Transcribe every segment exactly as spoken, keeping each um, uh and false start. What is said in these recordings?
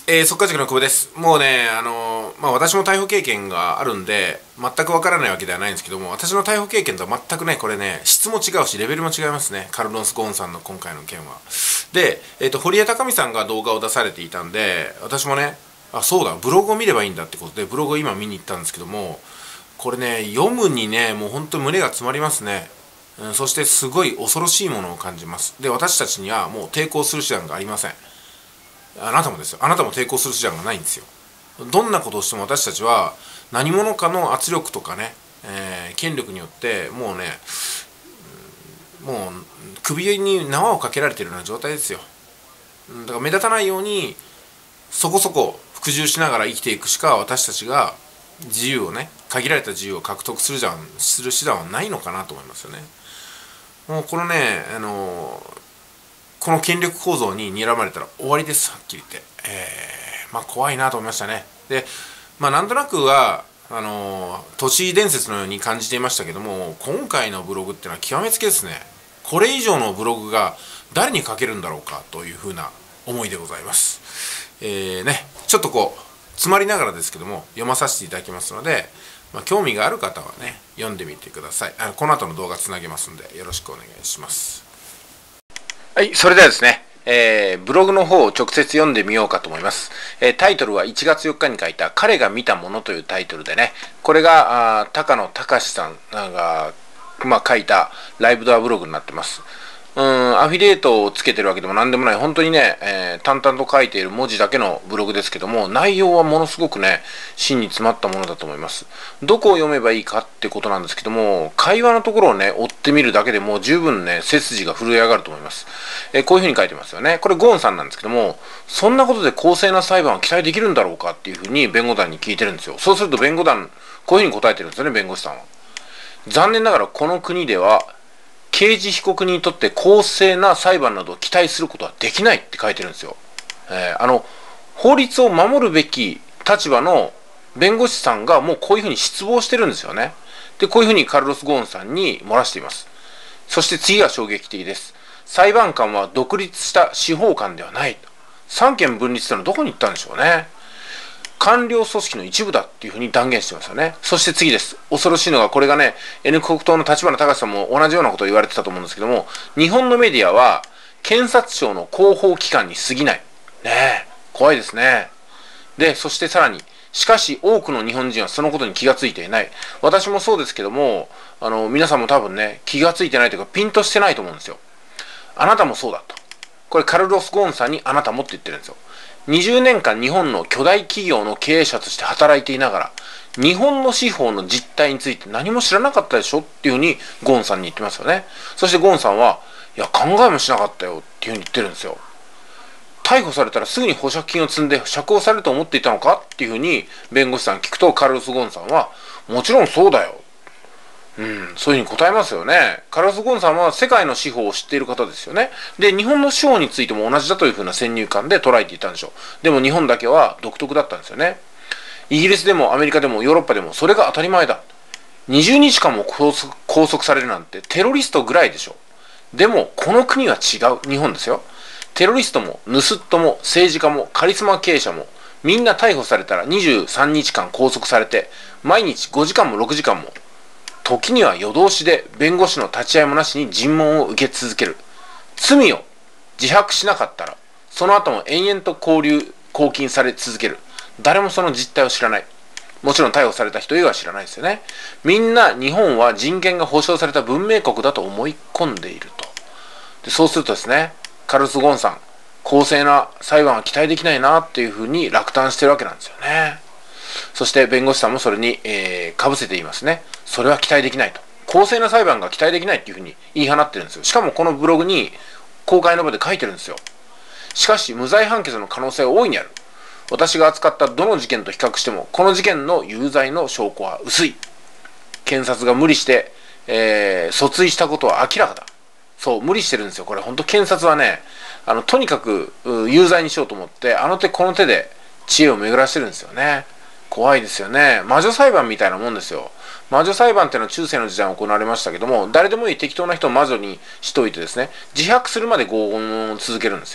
えー、速稼塾の久保です。もうね、あのー、まあ、私も逮捕経験があるんで、全くわからないわけではないんですけども、私の逮捕経験とは全くね、これね、質も違うし、レベルも違いますね。カルロス・ゴーンさんの今回の件は。で、えっと、堀江貴美さんが動画を出されていたんで、私もね、あ、そうだ、ブログを見ればいいんだってことで、ブログを今見に行ったんですけども、これね、読むにね、もう本当に胸が詰まりますね。うん、そしてすごい恐ろしいものを感じます。で、私たちにはもう抵抗する手段がありません。あなたもですよ。あなたも抵抗する手段がないんですよ。どんなことをしても私たちは何者かの圧力とかね、えー、権力によってもうね、もう首に縄をかけられているような状態ですよ。だから目立たないようにそこそこ服従しながら生きていくしか、私たちが自由をね、限られた自由を獲得するじゃんする手段はないのかなと思いますよね。もうこのね、あのーこの権力構造に睨まれたら終わりです、はっきり言って。えー、まあ怖いなと思いましたね。で、まあなんとなくは、あのー、都市伝説のように感じていましたけども、今回のブログっていうのは極めつけですね。これ以上のブログが誰に書けるんだろうかというふうな思いでございます。えーね、ちょっとこう、詰まりながらですけども、読まさせていただきますので、まあ、興味がある方はね、読んでみてください。あのこの後の動画つなげますんで、よろしくお願いします。はい、それではですね、えー、ブログの方を直接読んでみようかと思います。えー、タイトルはいちがつよっかに書いた彼が見たものというタイトルでね、これがあ高野隆さんが、まあ、書いたライブドアブログになってます。うん、アフィリエイトをつけてるわけでも何でもない、本当にね、えー、淡々と書いている文字だけのブログですけども、内容はものすごくね、真に詰まったものだと思います。どこを読めばいいかってことなんですけども、会話のところをね、追ってみるだけでも十分ね、背筋が震え上がると思います。えー、こういうふうに書いてますよね。これゴーンさんなんですけども、そんなことで公正な裁判は期待できるんだろうかっていうふうに弁護団に聞いてるんですよ。そうすると弁護団、こういうふうに答えてるんですよね、弁護士さんは。残念ながらこの国では、刑事被告人にとって公正な裁判などを期待することはできないって書いてるんですよ。えー、あの法律を守るべき立場の弁護士さんがもうこういうふうに失望してるんですよね。で、こういうふうにカルロス・ゴーンさんに漏らしています。そして次が衝撃的です。裁判官は独立した司法官ではない。三権分立ってのはどこに行ったんでしょうね。官僚組織の一部だっていうふうに断言してますよね。そして次です。恐ろしいのが、これがね、N 国党の立花隆さんも同じようなことを言われてたと思うんですけども、日本のメディアは、検察庁の広報機関に過ぎない。ねえ、怖いですね。で、そしてさらに、しかし多くの日本人はそのことに気がついていない。私もそうですけども、あの、皆さんも多分ね、気がついてないというか、ピンとしてないと思うんですよ。あなたもそうだと。これカルロス・ゴーンさんにあなたもって言ってるんですよ。にじゅうねんかん日本の巨大企業の経営者として働いていながら、日本の司法の実態について何も知らなかったでしょっていうふうにゴーンさんに言ってますよね。そしてゴーンさんは、いや、考えもしなかったよっていうふうに言ってるんですよ。逮捕されたらすぐに保釈金を積んで釈放されると思っていたのかっていうふうに弁護士さん聞くと、カルロス・ゴーンさんは、もちろんそうだよ。うん、そういうふうに答えますよね。カルロス・ゴーンさんは世界の司法を知っている方ですよね。で、日本の司法についても同じだというふうな先入観で捉えていたんでしょう。でも日本だけは独特だったんですよね。イギリスでもアメリカでもヨーロッパでもそれが当たり前だ。にじゅうにちかんも拘束、拘束されるなんてテロリストぐらいでしょ。でもこの国は違う。日本ですよ。テロリストも盗人も政治家もカリスマ経営者もみんな逮捕されたらにじゅうさんにちかん拘束されて、毎日ごじかんもろくじかんも、時には夜通しで弁護士の立ち会いもなしに尋問を受け続ける。罪を自白しなかったら、その後も延々と拘留、拘禁され続ける。誰もその実態を知らない。もちろん逮捕された人以外は知らないですよね。みんな日本は人権が保障された文明国だと思い込んでいると。で、そうするとですね、カルロス・ゴーンさん、公正な裁判は期待できないなっていうふうに落胆してるわけなんですよね。そして弁護士さんもそれに、えー、かぶせて言いますね。それは期待できないと。公正な裁判が期待できないっていうふうに言い放ってるんですよ。しかもこのブログに公開の場で書いてるんですよ。しかし無罪判決の可能性は大いにある。私が扱ったどの事件と比較してもこの事件の有罪の証拠は薄い。検察が無理して、えー、訴追したことは明らかだ。そう、無理してるんですよ。これ本当検察はね、あのとにかく有罪にしようと思ってあの手この手で知恵を巡らしてるんですよね。怖いですよね。魔女裁判みたいなもんですよ。魔女裁判っていうのは中世の時代に行われましたけども、誰でもいい適当な人を魔女にしといてですね、自白するまで拷問を続けるんですよ。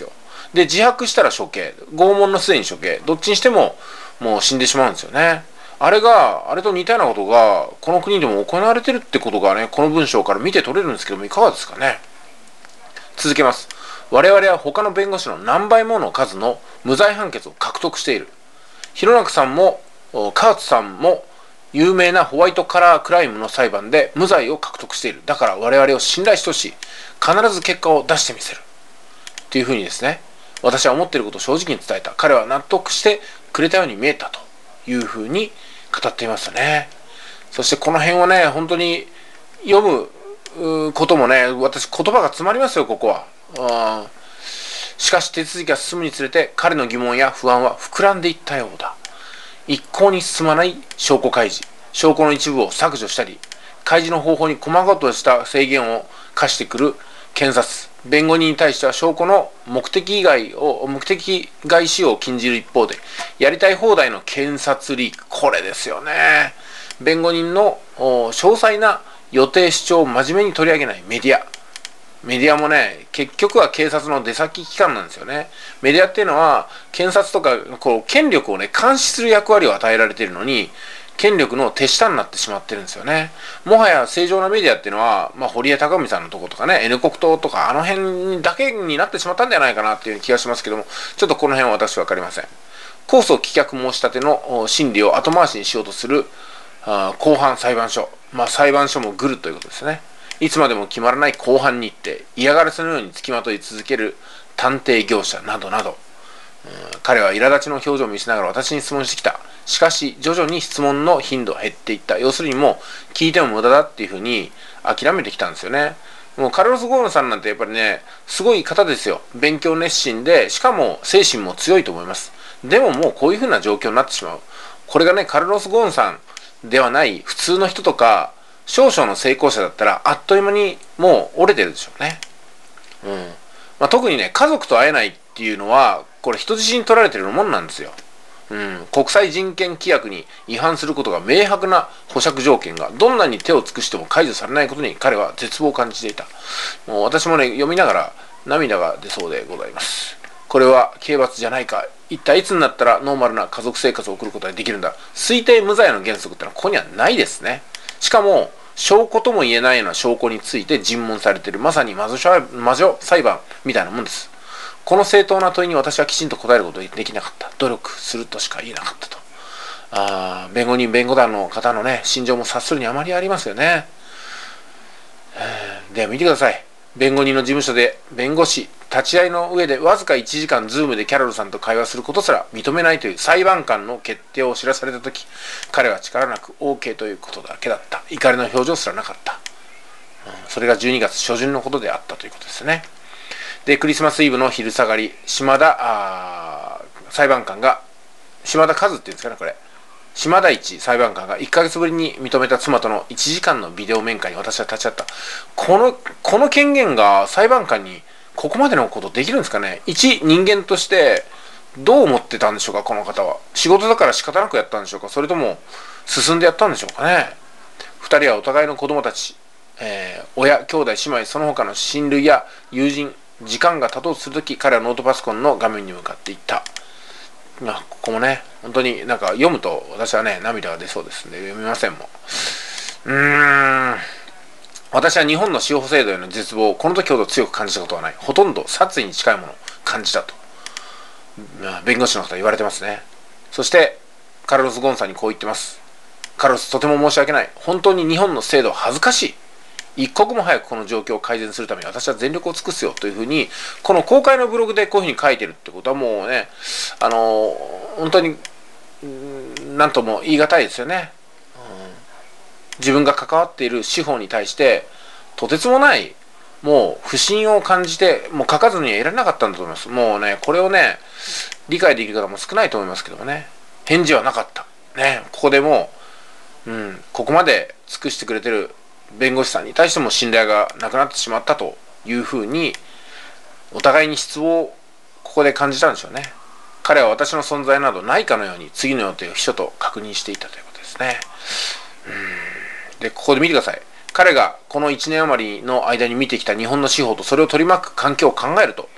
で、自白したら処刑、拷問のすでに処刑、どっちにしてももう死んでしまうんですよね。あれが、あれと似たようなことがこの国でも行われてるってことがね、この文章から見て取れるんですけども、いかがですかね。続けます。我々は他の弁護士の何倍もの数の無罪判決を獲得している。弘中さんもカーツさんも有名なホワイトカラークライムの裁判で無罪を獲得している。だから我々を信頼してほしい。必ず結果を出してみせる。っていうふうにですね、私は思っていることを正直に伝えた。彼は納得してくれたように見えたというふうに語っていましたね。そしてこの辺はね、本当に読むこともね、私言葉が詰まりますよ、ここは。あしかし手続きが進むにつれて彼の疑問や不安は膨らんでいったようだ。一向に進まない証拠開示、証拠の一部を削除したり、開示の方法に細かとした制限を課してくる検察、弁護人に対しては証拠の目的以外を目的外使用を禁じる一方で、やりたい放題の検察リーク、これですよね。弁護人の詳細な予定主張を真面目に取り上げないメディア。メディアもね、結局は警察の出先機関なんですよね。メディアっていうのは、検察とか、こう、権力をね、監視する役割を与えられているのに、権力の手下になってしまってるんですよね。もはや正常なメディアっていうのは、まあ、堀江貴文さんのとことかね、N 国党とか、あの辺だけになってしまったんじゃないかなっていう気がしますけども、ちょっとこの辺は私は分かりません。控訴棄却申し立ての審理を後回しにしようとする、あ公判裁判所。まあ、裁判所もぐるということですね。いつまでも決まらない公判日程、嫌がらせのようにつきまとい続ける探偵業者などなど、うん、彼は苛立ちの表情を見せながら私に質問してきた。しかし徐々に質問の頻度が減っていった。要するにもう聞いても無駄だっていうふうに諦めてきたんですよね。もうカルロス・ゴーンさんなんてやっぱりね、すごい方ですよ。勉強熱心で、しかも精神も強いと思います。でももうこういうふうな状況になってしまう。これがね、カルロス・ゴーンさんではない普通の人とか、少々の成功者だったらあっという間にもう折れてるでしょうね。うんまあ、特にね、家族と会えないっていうのはこれ人質に取られてるもんなんですよ。うん、国際人権規約に違反することが明白な保釈条件がどんなに手を尽くしても解除されないことに彼は絶望を感じていた。もう私もね、読みながら涙が出そうでございます。これは刑罰じゃないか。一体いつになったらノーマルな家族生活を送ることができるんだ。推定無罪の原則ってのはここにはないですね。しかも証拠とも言えないような証拠について尋問されている、まさに魔女、魔女裁判みたいなもんです。この正当な問いに私はきちんと答えることができなかった。努力するとしか言えなかったと。あ弁護人弁護団の方のね、心情も察するにあまりありますよね。では見てください。弁護人の事務所で弁護士立ち会いの上でわずかいちじかんズームでキャロルさんと会話することすら認めないという裁判官の決定を知らされたとき、彼は力なく オーケー ということだけだった。怒りの表情すらなかった、うん、それがじゅうにがつ初旬のことであったということですね。でクリスマスイブの昼下がり、島田あ裁判官が、島田和っていうんですかね、これ島田一裁判官がいっかげつぶりに認めた妻とのいちじかんのビデオ面会に私は立ち会った。このこの権限が裁判官にここまでのことできるんですかね。一人間としてどう思ってたんでしょうか、この方は。仕事だから仕方なくやったんでしょうか、それとも進んでやったんでしょうかね。二人はお互いの子供たち、えー、親、兄弟、姉妹、その他の親類や友人、時間が経とうとするとき、彼はノートパソコンの画面に向かっていった。まあ、ここもね、本当になんか読むと私はね、涙が出そうですんで読みませんもん。うーん。私は日本の司法制度への絶望をこの時ほど強く感じたことはない。ほとんど殺意に近いものを感じたと、弁護士の方は言われてますね。そしてカルロス・ゴンさんにこう言ってます。カルロス、とても申し訳ない。本当に日本の制度は恥ずかしい。一刻も早くこの状況を改善するために私は全力を尽くすよというふうに、この公開のブログでこういうふうに書いてるってことはもうね、あの本当に何とも言い難いですよね。自分が関わっている司法に対してとてつもないもう不信を感じて、もう書かずにはいられなかったんだと思います。もうね、これをね理解できる方も少ないと思いますけどもね、返事はなかったね。ここでもう、うん、ここまで尽くしてくれてる弁護士さんに対しても信頼がなくなってしまったというふうに、お互いに失望をここで感じたんでしょうね。彼は私の存在などないかのように次の予定を秘書と確認していたということですね。うんでここで見てください。彼がこのいちねん余りの間に見てきた日本の司法とそれを取り巻く環境を考えると、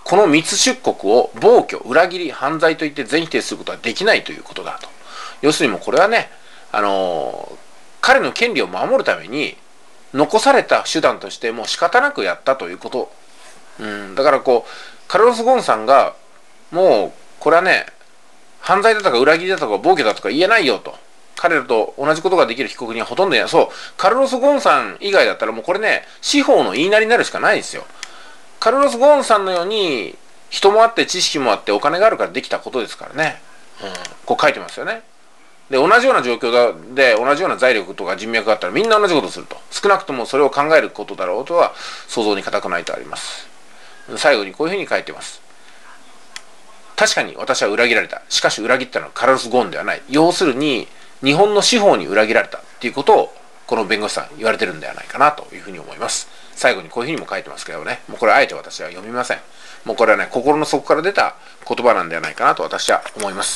この密出国を暴挙、裏切り、犯罪といって全否定することはできないということだと。要するにもうこれはね、あのー、彼の権利を守るために残された手段としてもう仕方なくやったということ。うん、だからこう、カルロス・ゴーンさんがもうこれはね、犯罪だとか裏切りだとか暴挙だとか言えないよと。彼らと同じことができる被告人はほとんどいない。そう、カルロス・ゴーンさん以外だったらもうこれね、司法の言いなりになるしかないですよ。カルロス・ゴーンさんのように人もあって知識もあってお金があるからできたことですからね。うん、こう書いてますよね。で、同じような状況で同じような財力とか人脈があったらみんな同じことをすると。少なくともそれを考えることだろうとは想像に難くないとあります。最後にこういうふうに書いてます。確かに私は裏切られた。しかし裏切ったのはカルロス・ゴーンではない。要するに日本の司法に裏切られたっていうことをこの弁護士さん言われてるんではないかなというふうに思います。最後にこういうふうにも書いてますけどね、もうこれあえて私は読みません。もうこれはね、心の底から出た言葉なんではないかなと私は思います。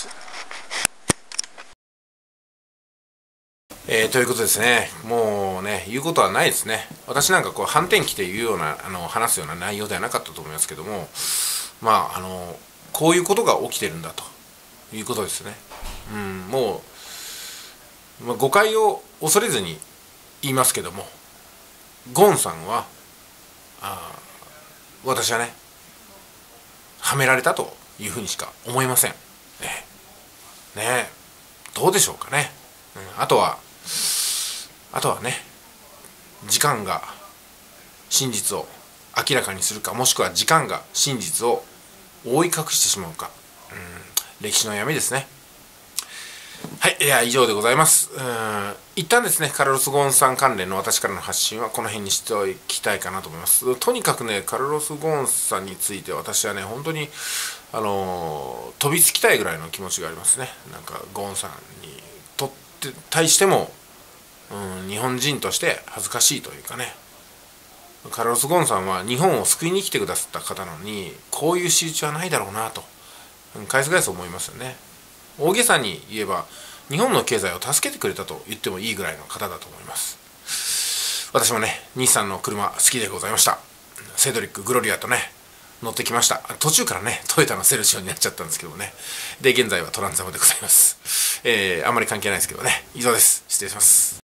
えー、ということですね。もうね、言うことはないですね。私なんかこう反転期で言うようなあの話すような内容ではなかったと思いますけども、まああのこういうことが起きてるんだということですね。うん、もう、まあ、誤解を恐れずに言いますけども、ゴンさんはあ私はね、はめられたというふうにしか思いません。ねえ、ねえ、どうでしょうかね。うん、あとはあとはね、時間が真実を明らかにするか、もしくは時間が真実を覆い隠してしまうか、うん、歴史の闇ですね。はい、いや以上でございます。うん、一旦ですね、カルロス・ゴーンさん関連の私からの発信はこの辺にしておきたいかなと思います。とにかくね、カルロス・ゴーンさんについて私はね、本当にあの飛びつきたいぐらいの気持ちがありますね。なんかゴーンさんにとって対しても、うん、日本人として恥ずかしいというかね、カルロス・ゴーンさんは日本を救いに来てくださった方なのに、こういう仕打ちはないだろうなと、返す返す思いますよね。大げさに言えば日本の経済を助けてくれたと言ってもいいぐらいの方だと思います。私もね、日産の車好きでございました。セドリック・グロリアとね乗ってきました。途中からねトヨタのセルシオになっちゃったんですけどもね、で現在はトランザムでございます。えー、あんまり関係ないですけどね。以上です。失礼します。